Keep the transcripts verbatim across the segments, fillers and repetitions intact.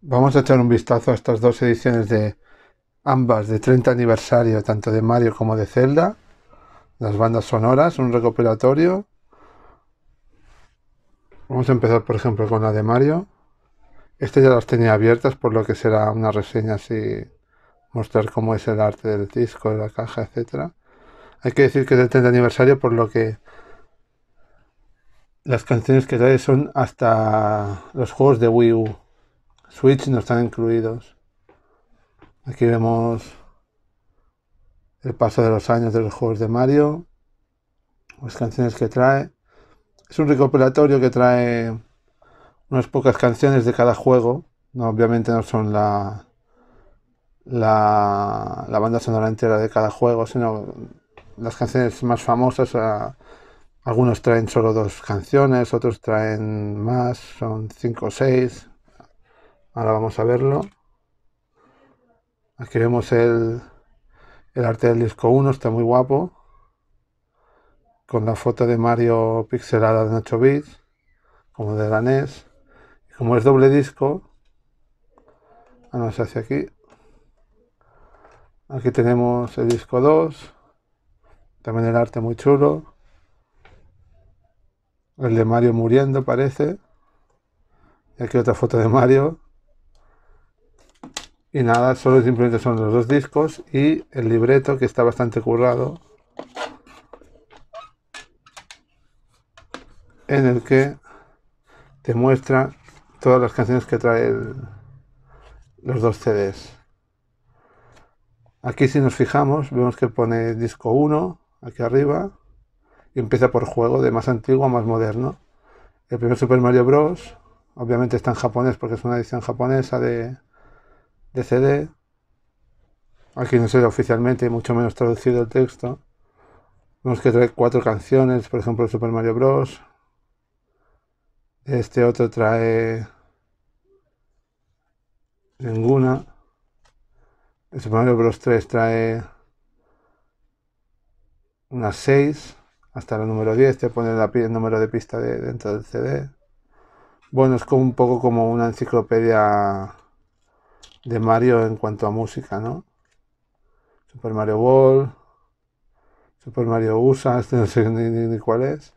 Vamos a echar un vistazo a estas dos ediciones de ambas de treinta aniversario, tanto de Mario como de Zelda. Las bandas sonoras, un recopilatorio. Vamos a empezar, por ejemplo, con la de Mario. Este ya las tenía abiertas, por lo que será una reseña así, mostrar cómo es el arte del disco, de la caja, etcétera. Hay que decir que es del treinta aniversario, por lo que las canciones que trae son hasta los juegos de Wii U. Switch no están incluidos. Aquí vemos el paso de los años de los juegos de Mario, las canciones que trae. Es un recopilatorio que trae unas pocas canciones de cada juego. No, obviamente no son la, la, la banda sonora entera de cada juego, sino las canciones más famosas. A, algunos traen solo dos canciones, otros traen más, son cinco o seis. Ahora vamos a verlo. Aquí vemos el, el arte del disco uno, está muy guapo, con la foto de Mario pixelada en ocho bits, como de la N E S. Y como es doble disco, ah, no se hace aquí. Aquí tenemos el disco dos, también el arte muy chulo. El de Mario muriendo parece. Y aquí otra foto de Mario. Y nada, solo simplemente son los dos discos y el libreto, que está bastante currado, en el que te muestra todas las canciones que trae el, los dos C Ds. Aquí si nos fijamos, vemos que pone disco uno, aquí arriba, y empieza por juego, de más antiguo a más moderno. El primer Super Mario Bros. Obviamente está en japonés porque es una edición japonesa de, de C D. Aquí no se ve oficialmente, mucho menos traducido el texto. Vemos que trae cuatro canciones, por ejemplo, el Super Mario Bros. Este otro trae ninguna. El Super Mario Bros. tres trae unas seis, hasta la número diez, te pone la, el número de pista de, dentro del C D. Bueno, es como un poco como una enciclopedia de Mario en cuanto a música, ¿no? Super Mario World, Super Mario U S A, este no sé ni, ni, ni cuál es.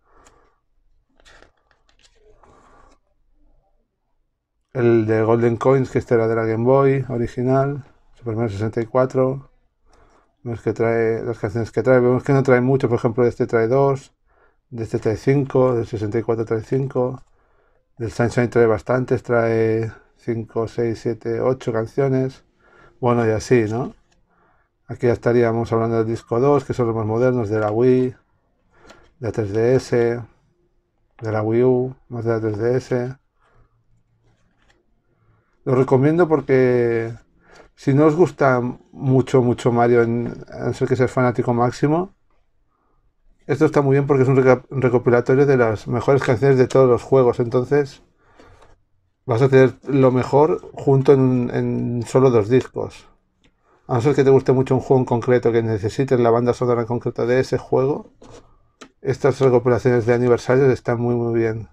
El de Golden Coins, que este era de la Game Boy original. Super Mario sesenta y cuatro. Vemos que trae las canciones que trae. Vemos que no trae mucho, por ejemplo, de este trae dos, de este trae cinco, del sesenta y cuatro trae cinco, del Sunshine trae bastantes, trae cinco, seis, siete, ocho canciones. Bueno, y así, ¿no? Aquí ya estaríamos hablando del disco dos, que son los más modernos, de la Wii, de la tres D S, de la Wii U, más de la tres D S. Lo recomiendo porque si no os gusta mucho, mucho Mario, en, a no ser que seas fanático máximo, esto está muy bien porque es un, reca- un recopilatorio de las mejores canciones de todos los juegos. Entonces vas a tener lo mejor junto en, en solo dos discos. A no ser que te guste mucho un juego en concreto, que necesites la banda sonora en concreto de ese juego, estas recopilaciones de aniversarios están muy muy bien.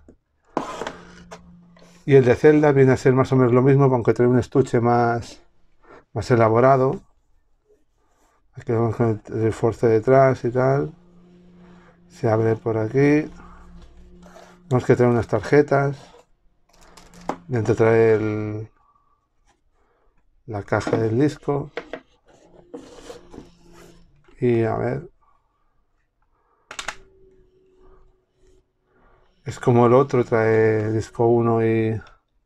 Y el de Zelda viene a ser más o menos lo mismo, aunque trae un estuche más, más elaborado. Aquí vemos con el reforce detrás y tal. Se abre por aquí. Vemos que trae unas tarjetas. Dentro trae el, la caja del disco. Y a ver. Es como el otro, trae disco uno y,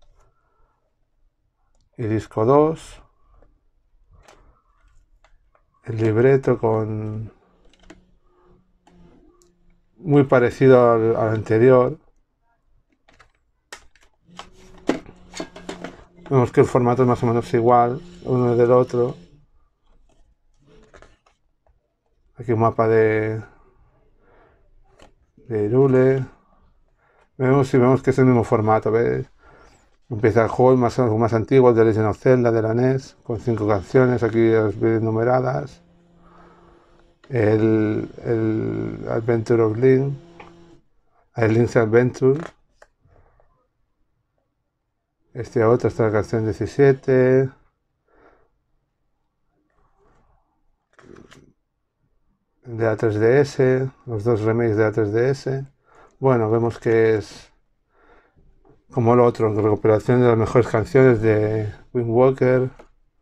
y disco dos. El libreto con muy parecido al, al anterior. Vemos que el formato es más o menos igual, uno del otro. Aquí un mapa de, de Hyrule. Vemos si vemos que es el mismo formato, ¿ves? Empieza el juego más, algo más antiguo, el de Legend of Zelda, de la N E S, con cinco canciones, aquí las bien numeradas. El, el Adventure of Link, el Link's Adventure. Este otra, esta es la canción diecisiete. De la tres D S, los dos remakes de la tres D S. Bueno, vemos que es como lo otro, recuperación de las mejores canciones de Wind Walker,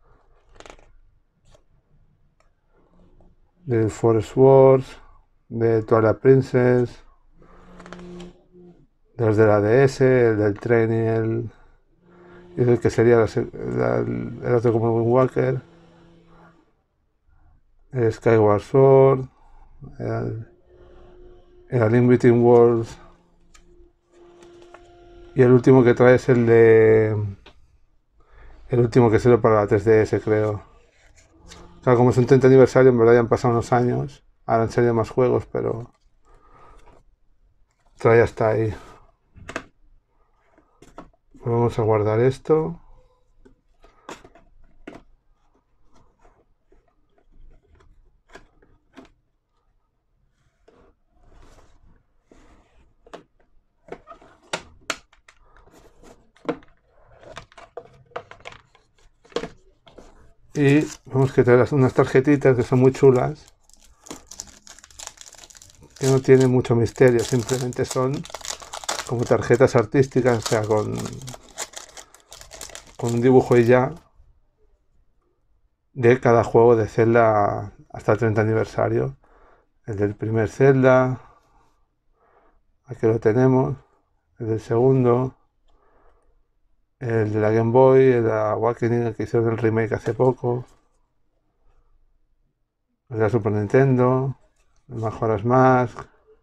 de Forest Wars, de Twilight Princess, de los de la D S, el del tren y el, y el que sería la, la, el otro como Wind Walker, el Skyward Sword, el, el A Link Between Worlds, y el último que trae es el de el último que salió para la tres D S, creo. Claro, como es un treinta aniversario, en verdad ya han pasado unos años, ahora han salido más juegos, pero trae hasta ahí. Pues vamos a guardar esto. Y vemos que trae unas tarjetitas que son muy chulas, que no tienen mucho misterio, simplemente son como tarjetas artísticas, o sea, con, con un dibujo y ya, de cada juego de Zelda hasta el treinta aniversario. El del primer Zelda, aquí lo tenemos, el del segundo, el de la Game Boy, el de la Awakening, el que hicieron el remake hace poco, el de la Super Nintendo, el Majora's Mask.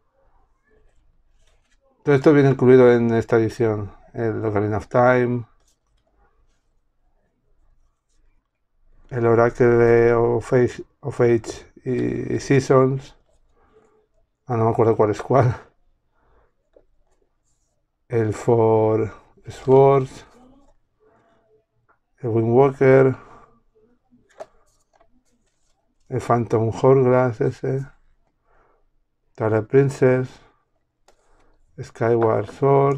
Todo esto viene incluido en esta edición, el Ocarina of Time, el Oracle of Age, of Age y, y Seasons, ah, no me acuerdo cuál es cuál, el For Swords, el Wind Walker, el Phantom Hourglass ese, Twilight Princess, Skyward Sword,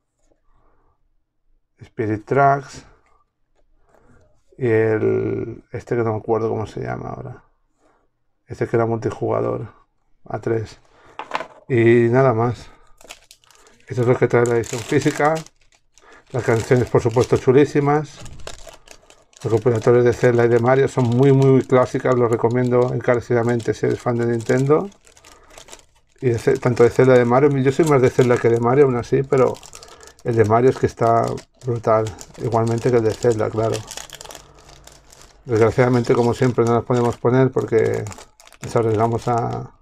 Spirit Tracks y el este que no me acuerdo cómo se llama ahora, este que era multijugador a tres, y nada más. Esto es lo que trae la edición física. Las canciones, por supuesto, chulísimas. Los recopilatorios de Zelda y de Mario son muy muy clásicas, los recomiendo encarecidamente si eres fan de Nintendo. Y de, tanto de Zelda de Mario, yo soy más de Zelda que de Mario aún así, pero el de Mario es que está brutal, igualmente que el de Zelda, claro. Desgraciadamente, como siempre, no las podemos poner porque nos arriesgamos a,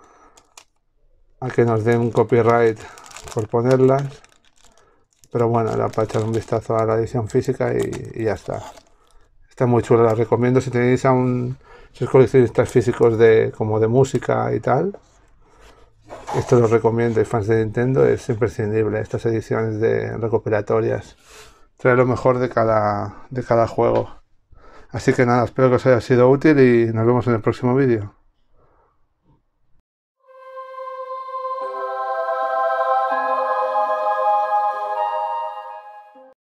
a que nos den un copyright por ponerlas. Pero bueno, era para echar un vistazo a la edición física y, y ya está. Está muy chula, la recomiendo si tenéis a un si os coleccionistas físicos de como de música y tal. Esto lo recomiendo, y fans de Nintendo es imprescindible, estas ediciones de recopilatorias. Trae lo mejor de cada, de cada juego. Así que nada, espero que os haya sido útil y nos vemos en el próximo vídeo.